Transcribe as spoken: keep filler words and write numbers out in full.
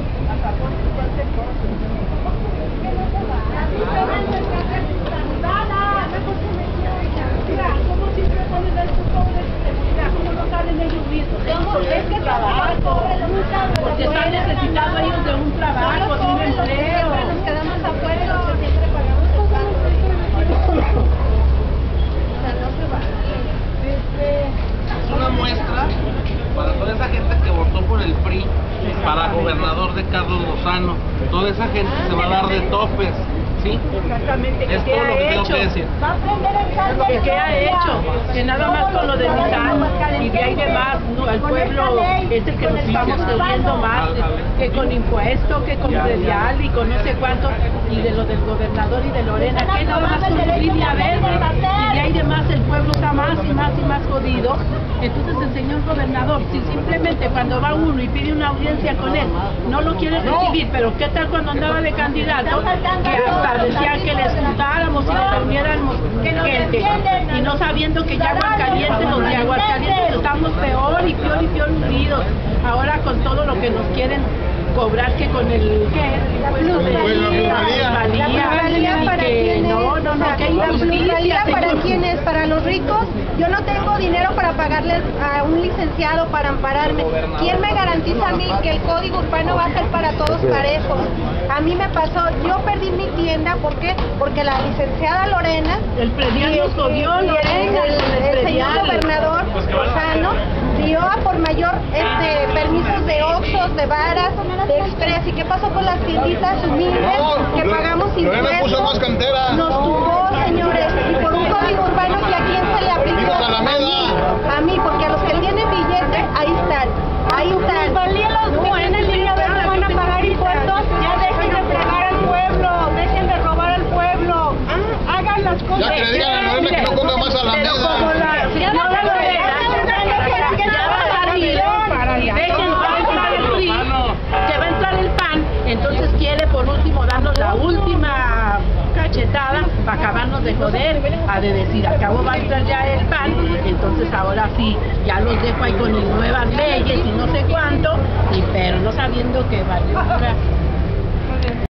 Mira, como siempre ponen estos pobres de seguridad, como no salen ellos mismos. Es que trabajo, porque están necesitados ellos de un trabajo, de un empleo. Nos quedamos afuera y los que siempre pagamos el pago. O sea, no se va. Es una muestra para toda esa gente que votó por el P R I para gobernador de Carlos Lozano. Toda esa gente se va a dar de topes, ¿sí? Exactamente. Es ¿Qué todo ha lo que tengo hecho? que decir. ¿Qué, ¿Qué ha hecho? Que nada más con lo de Nissan y de ahí de más, no, el pueblo es el que nos estamos jodiendo más, que con impuesto, que con predial y con no sé cuánto, y de lo del gobernador y de Lorena, que nada más con su línea verde, y de ahí de más el pueblo está más y más y más jodido. Entonces el señor gobernador, si simplemente cuando va uno y pide una audiencia con él, no lo quiere recibir, pero ¿qué tal cuando andaba de candidato? Que hasta decían que les juntáramos y les reuniéramos gente, y no sabiendo que ya Aguascalientes, los de Aguascalientes estamos peor y peor y peor unidos, ahora con todo lo que nos quieren cobrar, que con el ¿qué? Pues lo de Pues la plusvalía, ¿Plusvalía y para que quién es? no, no, no, que ¿La injusticia, plusvalía para señor. quién es? ¿Para los ricos? Yo no tengo dinero para pagarle a un licenciado para ampararme. ¿Quién me garantiza a mí que el código urbano va a ser para todos parejos? A mí me pasó, yo perdí mi tienda, ¿por qué? Porque la licenciada Lorena, El predial nos jodió, y el, Lorena, el, con el el señor predial. gobernador Lozano dio a por mayor este, permisos de Oxxos, de Varas, de Express. ¿Y qué pasó con las tienditas humildes que pagamos Lorena puso más impuestos? cantera. Nos tumbó, señores, y por un código urbano que a quién se le aplicó. Vivos a A la mí, meda. a mí, porque a los que tienen billete, ahí están, ahí están. valía los No, en el día de hoy van a pagar impuestos, ya dejen de fregar al pueblo, dejen de robar al pueblo, hagan las cosas. Ya que le digan a Lorena que no ponga más a la Pero como mesa. la señora Lorena, ya va a salir para y dejen, va a entrar el P R I, que va a entrar el P A N, entonces quiere por último darnos la última cachetada para acabarnos de joder, a de decir, al cabo va a entrar ya el P A N, entonces ahora sí, ya los dejo ahí con las nuevas leyes y no sé cuánto, y pero no sabiendo que vale.